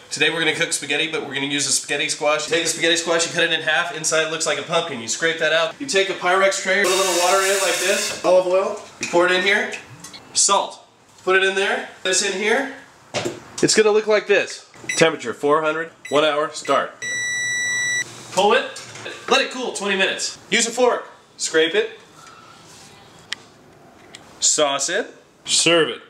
Today we're going to cook spaghetti, but we're going to use a spaghetti squash. You take the spaghetti squash, you cut it in half, inside it looks like a pumpkin. You scrape that out. You take a Pyrex tray, put a little water in it like this, olive oil, you pour it in here, salt, put it in there, this in here. It's going to look like this. Temperature 400, 1 hour, start. Pull it, let it cool 20 minutes. Use a fork, scrape it, sauce it, serve it.